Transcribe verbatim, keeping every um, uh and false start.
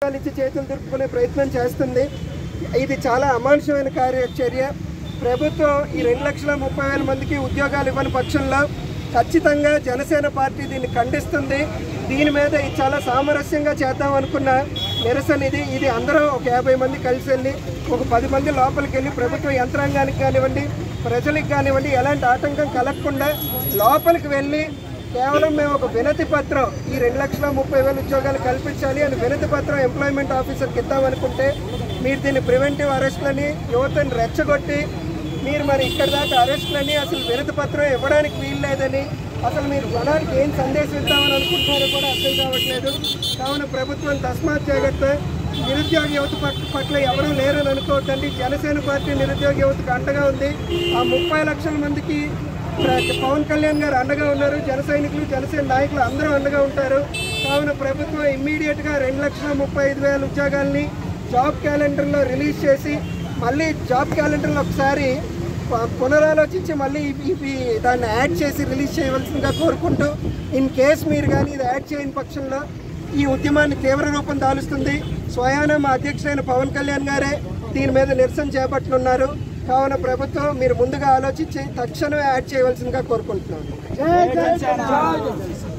ఇచ్చి చేతులు దులుపుకునే ప్రయత్నం చేస్తుంది. ఇది చాలా అమానుషమైన కార్యచర్య. ప్రభుత్వం ఈ రెండు లక్షల ముప్పై వేల మందికి ఉద్యోగాలు ఇవ్వని పక్షంలో ఖచ్చితంగా జనసేన పార్టీ దీన్ని ఖండిస్తుంది. దీని మీద చాలా సామరస్యంగా చేద్దాం అనుకున్న నిరసన ఇది. ఇది అందరూ ఒక యాభై మంది కలిసి వెళ్ళి ఒక పది మంది లోపలికి వెళ్ళి ప్రభుత్వ యంత్రాంగానికి కానివ్వండి, ప్రజలకు కానివ్వండి ఎలాంటి ఆటంకం కలగకుండా లోపలికి వెళ్ళి కేవలం మేము ఒక వినతి పత్రం ఈ రెండు లక్షల ముప్పై వేల ఉద్యోగాలు కల్పించాలి అని వినతి పత్రం ఎంప్లాయ్మెంట్ ఆఫీసర్కి ఇద్దామనుకుంటే మీరు దీన్ని ప్రివెంటివ్ అరెస్ట్లని యువతని రెచ్చగొట్టి మీరు మరి ఇక్కడ దాకా అరెస్ట్లని అసలు వినతి పత్రం ఇవ్వడానికి వీలు లేదని అసలు మీరు జనానికి ఏం సందేశం ఇద్దామని అనుకుంటున్నారో కూడా అర్థం కావట్లేదు. కావున ప్రభుత్వం తస్మాత్ జాగ్రత్త. నిరుద్యోగ యువత పట్ల ఎవరూ లేరని అనుకోవద్దండి. జనసేన పార్టీ నిరుద్యోగ యువతకు అండగా ఉంది. ఆ ముప్పై లక్షల మందికి పవన్ కళ్యాణ్ గారు అండగా ఉన్నారు. జన సైనికులు, జనసేన నాయకులు అందరూ అండగా ఉంటారు. కావున ప్రభుత్వం ఇమ్మీడియట్గా రెండు లక్షల ముప్పై ఐదు వేల ఉద్యోగాల్ని జాబ్ క్యాలెండర్లో రిలీజ్ చేసి మళ్ళీ జాబ్ క్యాలెండర్లో ఒకసారి పునరాలోచించి మళ్ళీ ఇవి దాన్ని యాడ్ చేసి రిలీజ్ చేయవలసిందిగా కోరుకుంటూ, ఇన్ కేస్ మీరు కానీ ఇది యాడ్ చేయని పక్షంలో ఈ ఉద్యమాన్ని తీవ్ర రూపం దాలుస్తుంది. స్వయాన మా అధ్యక్షుడైన పవన్ కళ్యాణ్ గారే దీని మీద నిరసన చేపట్టనున్నారు. కావున ప్రభుత్వం మీరు ముందుగా ఆలోచించి తక్షణమే యాడ్ చేయవలసిందిగా కోరుకుంటున్నాను.